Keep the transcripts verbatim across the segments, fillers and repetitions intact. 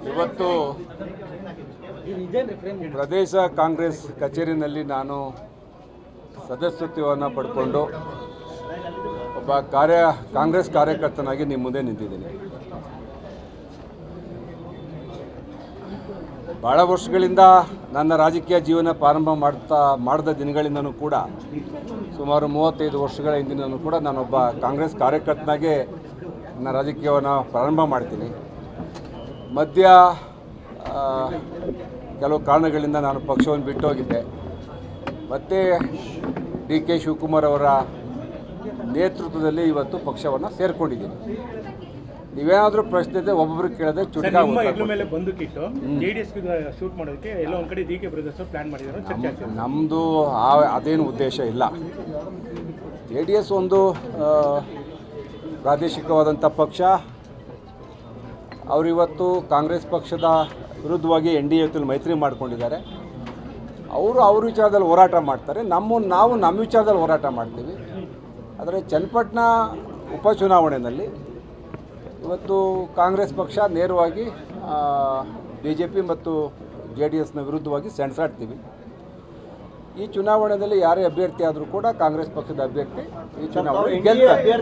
ಇವತ್ತು ಪ್ರದೇಶ ಕಾಂಗ್ರೆಸ್ ಕಚೇರಿನಲ್ಲಿ ನಾನು ಸದಸ್ಯತ್ವವನ್ನು ಪಡ್ಕೊಂಡು ಒಬ್ಬ ಕಾರ್ಯ ಕಾಂಗ್ರೆಸ್ ಕಾರ್ಯಕರ್ತನಾಗಿ ನಿಮ್ಮ ಮುಂದೆ ನಿಂತಿದ್ದೀನಿ. ಭಾಳ ವರ್ಷಗಳಿಂದ ನನ್ನ ರಾಜಕೀಯ ಜೀವನ ಪ್ರಾರಂಭ ಮಾಡ್ತಾ ಮಾಡಿದ ದಿನಗಳಿಂದನೂ ಕೂಡ ಸುಮಾರು ಮೂವತ್ತೈದು ವರ್ಷಗಳ ಹಿಂದಿನೂ ಕೂಡ ನಾನೊಬ್ಬ ಕಾಂಗ್ರೆಸ್ ಕಾರ್ಯಕರ್ತನಾಗೆ ನನ್ನ ರಾಜಕೀಯವನ್ನು ಪ್ರಾರಂಭ ಮಾಡ್ತೀನಿ. ಮಧ್ಯ ಕೆಲವು ಕಾರಣಗಳಿಂದ ನಾನು ಪಕ್ಷವನ್ನು ಬಿಟ್ಟು ಹೋಗಿದ್ದೆ. ಮತ್ತು ಡಿ ಕೆ ಶಿವಕುಮಾರ್ ಅವರ ನೇತೃತ್ವದಲ್ಲಿ ಇವತ್ತು ಪಕ್ಷವನ್ನು ಸೇರಿಕೊಂಡಿದ್ದೀನಿ. ನೀವೇನಾದರೂ ಪ್ರಶ್ನೆ ಇದೆ ಒಬ್ಬೊಬ್ಬರು ಕೇಳಿದ್ರೆ ಚುಟುಕ ಮೇಲೆ ಬಂದುಕಿಟ್ಟು ಜೆಡಿಎಸ್ ಶೂಟ್ ಮಾಡೋದಕ್ಕೆ ಎಲ್ಲ ಒಂದು ಕಡೆ ಡಿ ಕೆ ಬ್ರದರ್ಸ್ ಪ್ಲಾನ್ ಮಾಡಿದ್ದಾರೆ ಚರ್ಚೆ ಆಗ್ತಿದೆ. ನಮ್ಮದು ಆ ಅದೇನು ಉದ್ದೇಶ ಇಲ್ಲ. ಜೆ ಡಿ ಎಸ್ ಒಂದು ಪ್ರಾದೇಶಿಕವಾದಂಥ ಪಕ್ಷ. ಅವರಿವತ್ತು ಕಾಂಗ್ರೆಸ್ ಪಕ್ಷದ ವಿರುದ್ಧವಾಗಿ ಎನ್ ಡಿ ಎ ಜೊತೆ ಮೈತ್ರಿ ಮಾಡ್ಕೊಂಡಿದ್ದಾರೆ. ಅವರು ಅವ್ರ ವಿಚಾರದಲ್ಲಿ ಹೋರಾಟ ಮಾಡ್ತಾರೆ, ನಮ್ಮ ನಾವು ನಮ್ಮ ವಿಚಾರದಲ್ಲಿ ಹೋರಾಟ ಮಾಡ್ತೀವಿ. ಆದರೆ ಚನ್ನಪಟ್ಟಣ ಉಪಚುನಾವಣೆಯಲ್ಲಿ ಇವತ್ತು ಕಾಂಗ್ರೆಸ್ ಪಕ್ಷ ನೇರವಾಗಿ ಬಿ ಜೆ ಪಿ ಮತ್ತು ಜೆ ಡಿ ಎಸ್ನ ವಿರುದ್ಧವಾಗಿ ಸೆಣಸಾಡ್ತೀವಿ. ಈ ಚುನಾವಣೆಯಲ್ಲಿ ಯಾರೇ ಅಭ್ಯರ್ಥಿ ಆದರೂ ಕೂಡ ಕಾಂಗ್ರೆಸ್ ಪಕ್ಷದ ಅಭ್ಯರ್ಥಿ ಈ ಚುನಾವಣೆ ಗೆಲ್ತಾರೆ.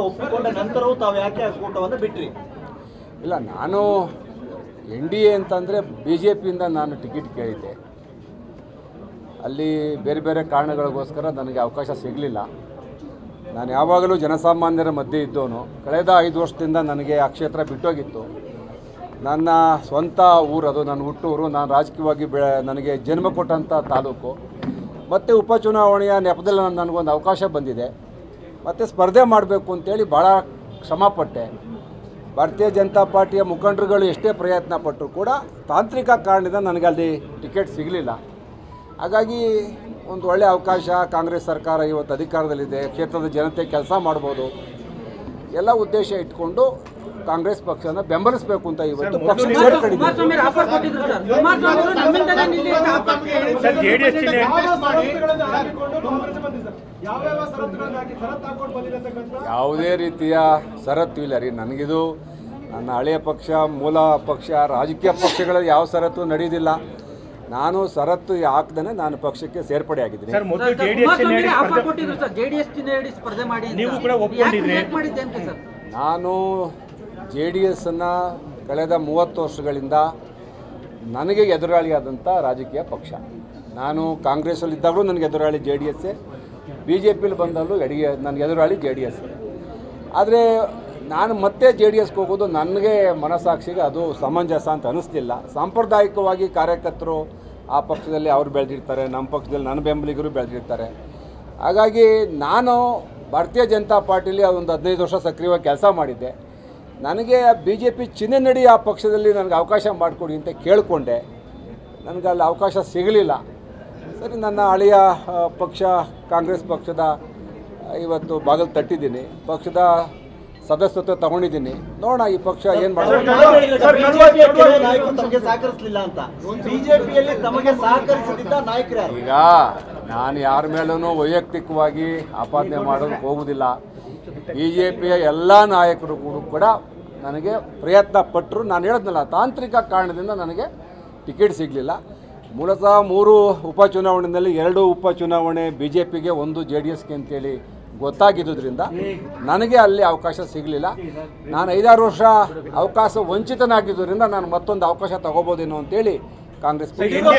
ಇಲ್ಲ, ನಾನು ಎನ್ ಡಿ ಎ ಅಂತಂದರೆ ಬಿ ಜೆ ಪಿಯಿಂದ ನಾನು ಟಿಕೆಟ್ ಕೇಳಿದ್ದೆ. ಅಲ್ಲಿ ಬೇರೆ ಬೇರೆ ಕಾರಣಗಳಿಗೋಸ್ಕರ ನನಗೆ ಅವಕಾಶ ಸಿಗಲಿಲ್ಲ. ನಾನು ಯಾವಾಗಲೂ ಜನಸಾಮಾನ್ಯರ ಮಧ್ಯೆ ಇದ್ದವನು. ಕಳೆದ ಐದು ವರ್ಷದಿಂದ ನನಗೆ ಆ ಕ್ಷೇತ್ರ ಬಿಟ್ಟೋಗಿತ್ತು. ನನ್ನ ಸ್ವಂತ ಊರದು, ನನ್ನ ಹುಟ್ಟೂರು. ನಾನು ರಾಜಕೀಯವಾಗಿ ಬೆ ನನಗೆ ಜನ್ಮ ಕೊಟ್ಟಂಥ ತಾಲೂಕು. ಮತ್ತು ಉಪಚುನಾವಣೆಯ ನೆಪದಲ್ಲಿ ನನಗೊಂದು ಅವಕಾಶ ಬಂದಿದೆ. ಮತ್ತು ಸ್ಪರ್ಧೆ ಮಾಡಬೇಕು ಅಂತೇಳಿ ಭಾಳ ಶ್ರಮಪಟ್ಟೆ. ಭಾರತೀಯ ಜನತಾ ಪಾರ್ಟಿಯ ಮುಖಂಡರುಗಳು ಎಷ್ಟೇ ಪ್ರಯತ್ನ ಪಟ್ಟರು ಕೂಡ ತಾಂತ್ರಿಕ ಕಾರಣದಿಂದ ನನಗೆ ಅಲ್ಲಿ ಟಿಕೆಟ್ ಸಿಗಲಿಲ್ಲ. ಹಾಗಾಗಿ ಒಂದು ಒಳ್ಳೆಯ ಅವಕಾಶ, ಕಾಂಗ್ರೆಸ್ ಸರ್ಕಾರ ಇವತ್ತು ಅಧಿಕಾರದಲ್ಲಿದೆ, ಕ್ಷೇತ್ರದ ಜನತೆ ಕೆಲಸ ಮಾಡ್ಬೋದು, ಎಲ್ಲ ಉದ್ದೇಶ ಇಟ್ಕೊಂಡು ಕಾಂಗ್ರೆಸ್ ಪಕ್ಷನ ಬೆಂಬಲಿಸಬೇಕು ಅಂತ ಇವತ್ತು ಪಕ್ಷ ಸೇರ್ಕೊಂಡಿದ್ದೀವಿ. ಯಾವುದೇ ರೀತಿಯ ಷರತ್ತು ಇಲ್ಲ ರೀ. ನನಗಿದು ನನ್ನ ಹಳೆಯ ಪಕ್ಷ, ಮೂಲ ಪಕ್ಷ, ರಾಜಕೀಯ ಪಕ್ಷಗಳ ಯಾವ ಷರತ್ತು ನಡೆಯೋದಿಲ್ಲ. ನಾನು ಷರತ್ತು ಹಾಕ್ದೇ ನಾನು ಪಕ್ಷಕ್ಕೆ ಸೇರ್ಪಡೆ ಆಗಿದ್ದೀನಿ. ನಾನು ಜೆ ಡಿ ಎಸ್ಸನ್ನು ಕಳೆದ ಮೂವತ್ತು ವರ್ಷಗಳಿಂದ ನನಗೆ ಎದುರಾಳಿಯಾದಂಥ ರಾಜಕೀಯ ಪಕ್ಷ. ನಾನು ಕಾಂಗ್ರೆಸ್ಸಲ್ಲಿದ್ದಾಗಲೂ ನನಗೆ ಎದುರಾಳಿ ಜೆ ಡಿ ಎಸ್ಸೇ, ಬಿ ಜೆ ಪಿಲಿ ಬಂದಲ್ಲೂ ಎಡಿ ನನಗೆ ಎದುರಾಳಿ ಜೆ ಡಿ ಎಸ್. ಆದರೆ ನಾನು ಮತ್ತೆ ಜೆ ಡಿ ಎಸ್ಗೆ ಹೋಗೋದು ನನಗೆ ಮನಸ್ಸಾಕ್ಷಿಗೆ ಅದು ಸಮಂಜಸ ಅಂತ ಅನ್ನಿಸ್ತಿಲ್ಲ. ಸಾಂಪ್ರದಾಯಿಕವಾಗಿ ಕಾರ್ಯಕರ್ತರು ಆ ಪಕ್ಷದಲ್ಲಿ ಅವ್ರು ಬೆಳೆದಿರ್ತಾರೆ, ನಮ್ಮ ಪಕ್ಷದಲ್ಲಿ ನನ್ನ ಬೆಂಬಲಿಗರು ಬೆಳೆದಿರ್ತಾರೆ. ಹಾಗಾಗಿ ನಾನು ಭಾರತೀಯ ಜನತಾ ಪಾರ್ಟಿಲಿ ಒಂದು ಹದಿನೈದು ವರ್ಷ ಸಕ್ರಿಯವಾಗಿ ಕೆಲಸ ಮಾಡಿದ್ದೆ. ನನಗೆ ಬಿ ಜೆ ಪಿ ಚಿಹ್ನೆ ನಡಿ ಆ ಪಕ್ಷದಲ್ಲಿ ನನಗೆ ಅವಕಾಶ ಮಾಡಿಕೊಡಿ ಅಂತ ಕೇಳಿಕೊಂಡೆ. ನನಗೆ ಅಲ್ಲಿ ಅವಕಾಶ ಸಿಗಲಿಲ್ಲ. ಸರಿ, ನನ್ನ ಹಳೆಯ ಪಕ್ಷ ಕಾಂಗ್ರೆಸ್ ಪಕ್ಷದ ಇವತ್ತು ಬಾಗಿಲು ತಟ್ಟಿದ್ದೀನಿ, ಪಕ್ಷದ ಸದಸ್ಯತ್ವ ತಗೊಂಡಿದ್ದೀನಿ. ನೋಡೋಣ ಈ ಪಕ್ಷ ಏನು ಮಾಡೋದು. ಈಗ ನಾನು ಯಾರ ಮೇಲೂ ವೈಯಕ್ತಿಕವಾಗಿ ಆಪಾದನೆ ಮಾಡೋದಕ್ಕೆ ಹೋಗುವುದಿಲ್ಲ. ಬಿ ಜೆ ಪಿಯ ಎಲ್ಲ ನಾಯಕರು ಕೂಡ ನನಗೆ ಪ್ರಯತ್ನ ಪಟ್ಟರು. ನಾನು ಹೇಳಿದ್ನಲ್ಲ, ತಾಂತ್ರಿಕ ಕಾರಣದಿಂದ ನನಗೆ ಟಿಕೆಟ್ ಸಿಗಲಿಲ್ಲ. ಮೂಲತಃ ಮೂರು ಉಪಚುನಾವಣೆಯಲ್ಲಿ ಎರಡು ಉಪಚುನಾವಣೆ ಬಿ ಜೆ ಪಿಗೆ, ಒಂದು ಜೆ ಡಿ ಎಸ್ಗೆ ಅಂತೇಳಿ ಗೊತ್ತಾಗಿದ್ದರಿಂದ ನನಗೆ ಅಲ್ಲಿ ಅವಕಾಶ ಸಿಗಲಿಲ್ಲ. ನಾನು ಐದಾರು ವರ್ಷ ಅವಕಾಶ ವಂಚಿತನಾಗಿದ್ದರಿಂದ ನಾನು ಮತ್ತೊಂದು ಅವಕಾಶ ತಗೋಬೋದೇನೋ ಅಂತೇಳಿ ಕಾಂಗ್ರೆಸ್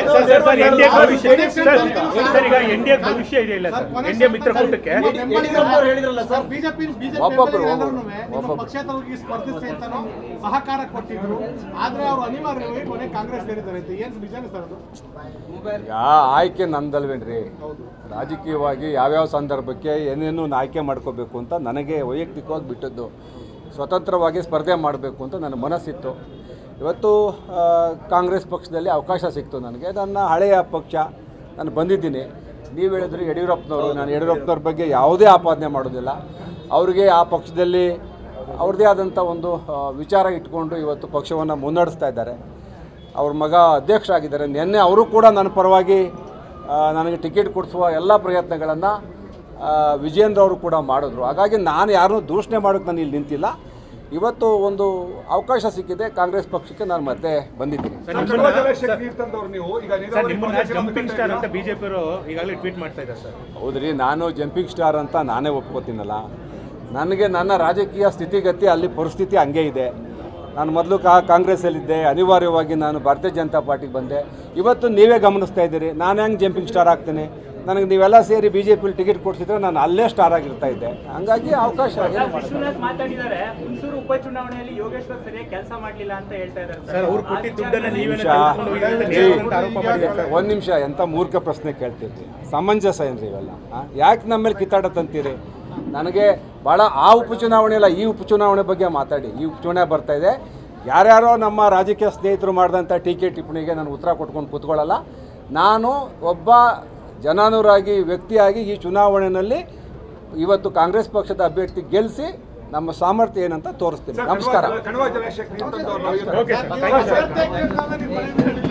ಆಯ್ಕೆ ನಂದಲ್ವೇನ್ರಿ. ರಾಜಕೀಯವಾಗಿ ಯಾವ್ಯಾವ ಸಂದರ್ಭಕ್ಕೆ ಏನೇನು ಆಯ್ಕೆ ಮಾಡ್ಕೋಬೇಕು ಅಂತ ನನಗೆ ವೈಯಕ್ತಿಕವಾಗಿ ಬಿಟ್ಟದ್ದು. ಸ್ವತಂತ್ರವಾಗಿ ಸ್ಪರ್ಧೆ ಮಾಡಬೇಕು ಅಂತ ನನ್ನ ಮನಸ್ಸಿತ್ತು. ಇವತ್ತು ಕಾಂಗ್ರೆಸ್ ಪಕ್ಷದಲ್ಲಿ ಅವಕಾಶ ಸಿಕ್ತು ನನಗೆ. ನನ್ನ ಹಳೆಯ ಪಕ್ಷ, ನಾನು ಬಂದಿದ್ದೀನಿ. ನೀವು ಹೇಳಿದ್ರಿ ಯಡಿಯೂರಪ್ಪನವರು, ನಾನು ಯಡಿಯೂರಪ್ಪನವ್ರ ಬಗ್ಗೆ ಯಾವುದೇ ಆಪಾದನೆ ಮಾಡೋದಿಲ್ಲ. ಅವರಿಗೆ ಆ ಪಕ್ಷದಲ್ಲಿ ಅವ್ರದ್ದೇ ಆದಂಥ ಒಂದು ವಿಚಾರ ಇಟ್ಕೊಂಡು ಇವತ್ತು ಪಕ್ಷವನ್ನು ಮುನ್ನಡೆಸ್ತಾ ಇದ್ದಾರೆ. ಅವ್ರ ಮಗ ಅಧ್ಯಕ್ಷರಾಗಿದ್ದಾರೆ. ನಿನ್ನೆ ಅವರು ಕೂಡ ನನ್ನ ಪರವಾಗಿ ನನಗೆ ಟಿಕೆಟ್ ಕೊಡಿಸುವ ಎಲ್ಲ ಪ್ರಯತ್ನಗಳನ್ನು ವಿಜೇಂದ್ರ ಅವರು ಕೂಡ ಮಾಡಿದ್ರು. ಹಾಗಾಗಿ ನಾನು ಯಾರನ್ನೂ ದೂಷಣೆ ಮಾಡೋಕ್ಕೆ ನಾನು ಇಲ್ಲಿ ನಿಂತಿಲ್ಲ. ಇವತ್ತು ಒಂದು ಅವಕಾಶ ಸಿಕ್ಕಿದೆ ಕಾಂಗ್ರೆಸ್ ಪಕ್ಷಕ್ಕೆ ನಾನು ಮತ್ತೆ ಬಂದಿದ್ದೀನಿ. ಜಂಪಿಂಗ್ ಸ್ಟಾರ್ ಅಂತ ಬಿಜೆಪಿಯವರು ಈಗಾಗಲೇ ಟ್ವೀಟ್ ಮಾಡ್ತಾ ಇದ್ದಾರೆ ಸರ್. ಹೌದ್ರಿ, ನಾನು ಜಂಪಿಂಗ್ ಸ್ಟಾರ್ ಅಂತ ನಾನೇ ಒಪ್ಕೋತೀನಲ್ಲ. ನನಗೆ ನನ್ನ ರಾಜಕೀಯ ಸ್ಥಿತಿಗತಿ ಅಲ್ಲಿ ಪರಿಸ್ಥಿತಿ ಹಂಗೆ ಇದೆ. ನಾನು ಮೊದಲು ಕಾ ಕಾಂಗ್ರೆಸ್ಸಲ್ಲಿದ್ದೆ, ಅನಿವಾರ್ಯವಾಗಿ ನಾನು ಭಾರತೀಯ ಜನತಾ ಪಾರ್ಟಿಗೆ ಬಂದೆ. ಇವತ್ತು ನೀವೇ ಗಮನಿಸ್ತಾ ಇದ್ದೀರಿ, ನಾನು ಹೆಂಗೆ ಜಂಪಿಂಗ್ ಸ್ಟಾರ್ ಆಗ್ತೀನಿ. ನನಗೆ ನೀವೆಲ್ಲ ಸೇರಿ ಬಿ ಜೆ ಪಿಲಿ ಟಿಕೆಟ್ ಕೊಡ್ಸಿದ್ರೆ ನಾನು ಅಲ್ಲೇ ಸ್ಟಾರ್ ಆಗಿರ್ತಾ ಇದ್ದೆ. ಹಂಗಾಗಿ ಅವಕಾಶ ವಿಶ್ವನಾಥ್ ಮಾತಾಡಿದ್ದಾರೆ, ಹುಣಸೂರು ಉಪಚುನಾವಣೆಯಲ್ಲಿ ಯೋಗೇಶ್ವರ್ ಸರಿಯಾಗಿ ಕೆಲಸ ಮಾಡಲಿಲ್ಲ ಅಂತ ಹೇಳ್ತಾ ಇದ್ದಾರೆ ಸರ್. ಅವ್ರು ಕೊಟ್ಟಿದ್ದ ದುಡ್ಡನ್ನ ನೀವೇ ಒಂದು ನಿಮಿಷ, ಎಂಥ ಮೂರ್ಖ ಪ್ರಶ್ನೆ ಕೇಳ್ತಿದ್ರಿ, ಸಮಂಜಸ ಏನ್ರಿ ಇವೆಲ್ಲ? ಯಾಕೆ ನಮ್ಮ ಮೇಲೆ ಕಿತ್ತಾಡ ತಂತೀರಿ? ನನಗೆ ಭಾಳ ಆ ಉಪಚುನಾವಣೆ ಅಲ್ಲ, ಈ ಉಪಚುನಾವಣೆ ಬಗ್ಗೆ ಮಾತಾಡಿ. ಈ ಉಪಚುನಾವಣೆ ಬರ್ತಾ ಇದೆ. ಯಾರ್ಯಾರೋ ನಮ್ಮ ರಾಜಕೀಯ ಸ್ನೇಹಿತರು ಮಾಡಿದಂಥ ಟೀಕೆ ಟಿಪ್ಪಣಿಗೆ ನಾನು ಉತ್ತರ ಕೊಟ್ಕೊಂಡು ಕೂತ್ಕೊಳ್ಳಲ್ಲ. ನಾನು ಒಬ್ಬ ಜನಾನುರಾಗಿ ವ್ಯಕ್ತಿಯಾಗಿ ಈ ಚುನಾವಣೆಯಲ್ಲಿ ಇವತ್ತು ಕಾಂಗ್ರೆಸ್ ಪಕ್ಷದ ಅಭ್ಯರ್ಥಿ ಗೆಲ್ಲಿಸಿ ನಮ್ಮ ಸಾಮರ್ಥ್ಯ ಏನಂತ ತೋರಿಸ್ತೀನಿ. ನಮಸ್ಕಾರ.